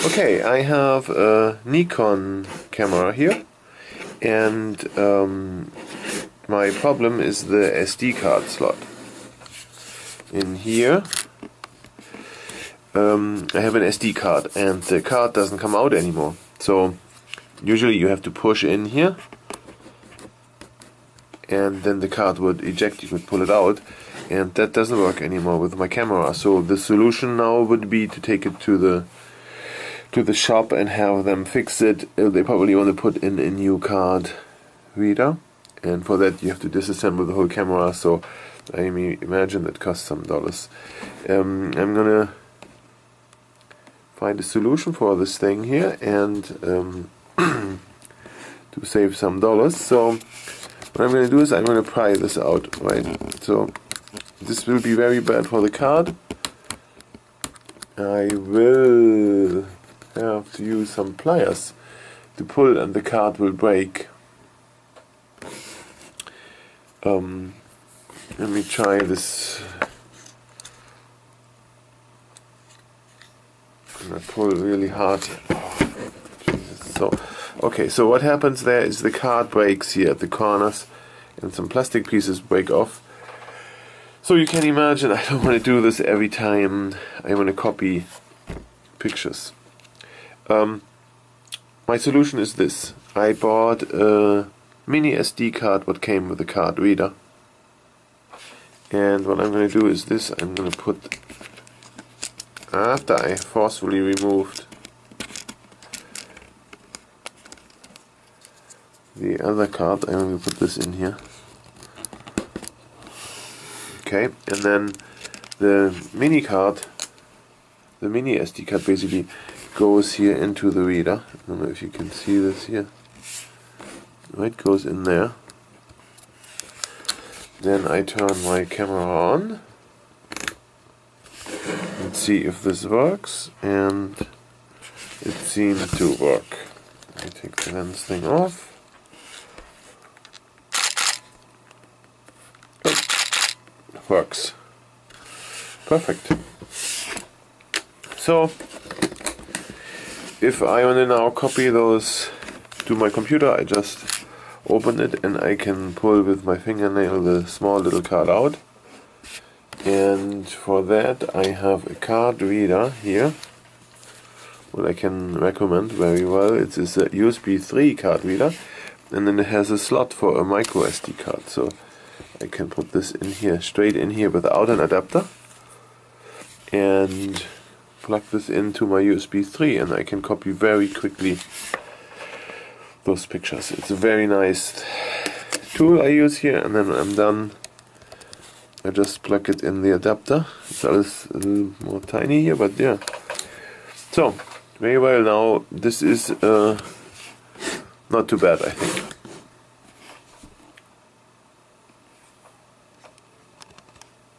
Okay, I have a Nikon camera here, and my problem is the SD card slot. In here I have an SD card, and the card doesn't come out anymore. So usually you have to push in here, and then the card would eject. You could pull it out, and that doesn't work anymore with my camera. So the solution now would be to take it to the shop and have them fix it. They probably want to put in a new card reader, and for that you have to disassemble the whole camera. So I imagine that costs some dollars. I'm gonna find a solution for this thing here, and to save some dollars. So what I'm gonna do is I'm gonna pry this out, right? So this will be very bad for the card. I will have to use some pliers to pull, and the card will break. Let me try this. I'm gonna pull really hard. Oh, Jesus. So, okay, so what happens there is the card breaks here at the corners, and some plastic pieces break off. So you can imagine I don't want to do this every time I want to copy pictures. My solution is this. I bought a mini SD card what came with the card reader, and what I'm going to do is this. I'm going to put, after I forcefully removed the other card, I'm going to put this in here. Okay, and then the mini card, the mini SD card basically goes here into the reader. I don't know if you can see this here. It goes in there. Then I turn my camera on and see if this works, and it seems to work. I take the lens thing off. Oh, works. Perfect. So if I want to now copy those to my computer, I just open it and I can pull with my fingernail the small little card out. And for that I have a card reader here, what I can recommend very well. It is a USB 3 card reader, and then it has a slot for a micro SD card. So I can put this in here, straight in here without an adapter, and plug this into my USB 3, and I can copy very quickly those pictures. It's a very nice tool I use here, and then when I'm done, I just plug it in the adapter. It's a little more tiny here, but yeah. So, very well now. This is not too bad, I think.